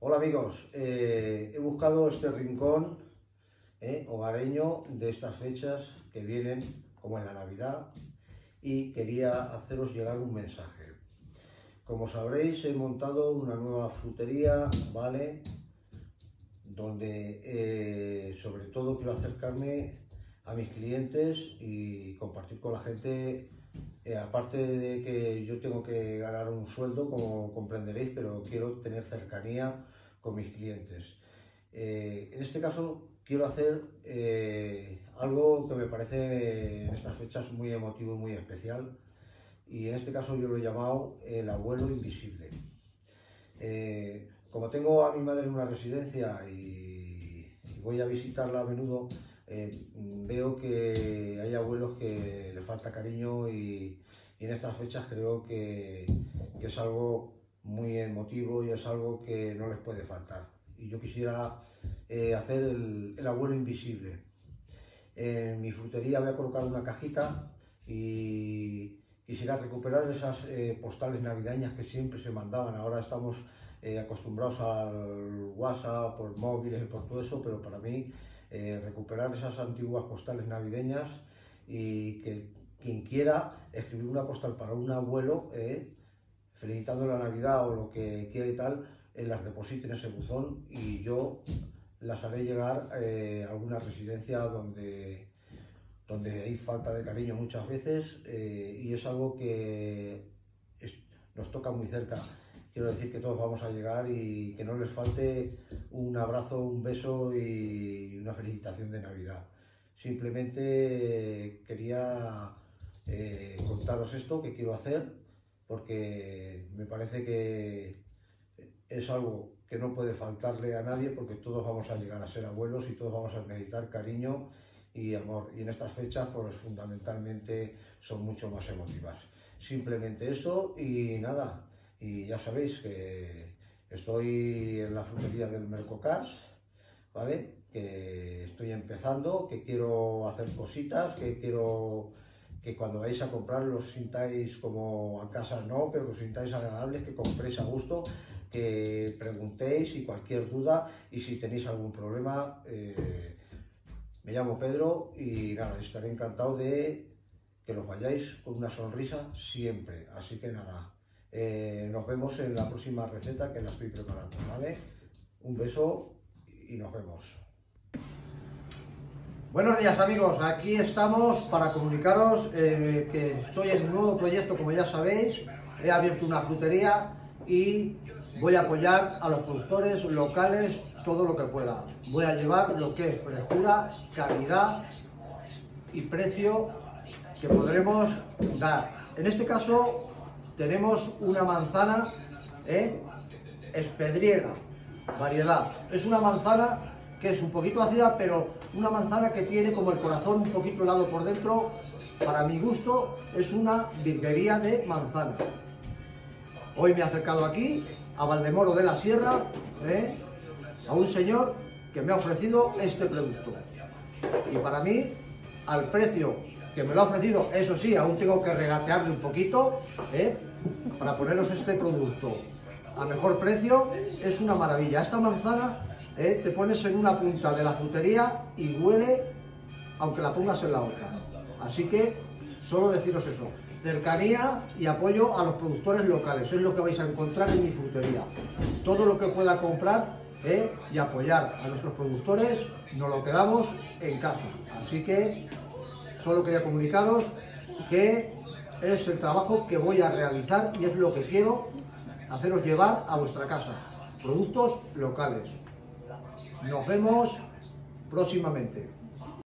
Hola amigos, he buscado este rincón hogareño de estas fechas que vienen como en la Navidad y quería haceros llegar un mensaje. Como sabréis, he montado una nueva frutería, ¿vale? Donde sobre todo quiero acercarme a mis clientes y compartir con la gente. Aparte de que yo tengo que ganar un sueldo, como comprenderéis, pero quiero tener cercanía con mis clientes. En este caso quiero hacer algo que me parece en estas fechas muy emotivo y muy especial, y en este caso yo lo he llamado el abuelo invisible. Como tengo a mi madre en una residencia y voy a visitarla a menudo, veo que hay abuelos que le falta cariño y en estas fechas creo que es algo muy emotivo y es algo que no les puede faltar. Y yo quisiera hacer el abuelo invisible. En mi frutería voy a colocar una cajita y quisiera recuperar esas postales navideñas que siempre se mandaban. Ahora estamos acostumbrados al WhatsApp, por móviles y por todo eso, pero para mí recuperar esas antiguas postales navideñas, y que quien quiera escribir una postal para un abuelo felicitando la Navidad o lo que quiera y tal, las deposite en ese buzón y yo las haré llegar a alguna residencia donde hay falta de cariño muchas veces, y es algo que nos toca muy cerca. Quiero decir que todos vamos a llegar y que no les falte un abrazo, un beso y una felicitación de Navidad. Simplemente quería contaros esto que quiero hacer, porque me parece que es algo que no puede faltarle a nadie, porque todos vamos a llegar a ser abuelos y todos vamos a necesitar cariño y amor, y en estas fechas pues fundamentalmente son mucho más emotivas. Simplemente eso y nada, y ya sabéis que estoy en la frutería del Mercocars, ¿vale? Que estoy empezando, que quiero hacer cositas, que quiero que cuando vais a comprar los sintáis como a casa, no, pero que os sintáis agradables, que compréis a gusto, que preguntéis y cualquier duda, y si tenéis algún problema, me llamo Pedro y nada, estaré encantado de que los vayáis con una sonrisa siempre. Así que nada, nos vemos en la próxima receta que la estoy preparando, ¿vale? Un beso y nos vemos. Buenos días amigos, aquí estamos para comunicaros que estoy en un nuevo proyecto, como ya sabéis. He abierto una frutería y voy a apoyar a los productores locales todo lo que pueda. Voy a llevar lo que es frescura, calidad y precio que podremos dar. En este caso tenemos una manzana espedriega, variedad. Es una manzana que es un poquito ácida, pero una manzana que tiene como el corazón un poquito helado por dentro. Para mi gusto es una virguería de manzana. Hoy me he acercado aquí a Valdemoro de la Sierra, a un señor que me ha ofrecido este producto, y para mí, al precio que me lo ha ofrecido, eso sí, aún tengo que regatearle un poquito para poneros este producto a mejor precio. Es una maravilla. Esta manzana te pones en una punta de la frutería y huele aunque la pongas en la otra. Así que solo deciros eso, cercanía y apoyo a los productores locales, es lo que vais a encontrar en mi frutería. Todo lo que pueda comprar y apoyar a nuestros productores nos lo quedamos en casa. Así que solo quería comunicaros que es el trabajo que voy a realizar y es lo que quiero haceros llevar a vuestra casa, productos locales. Nos vemos próximamente.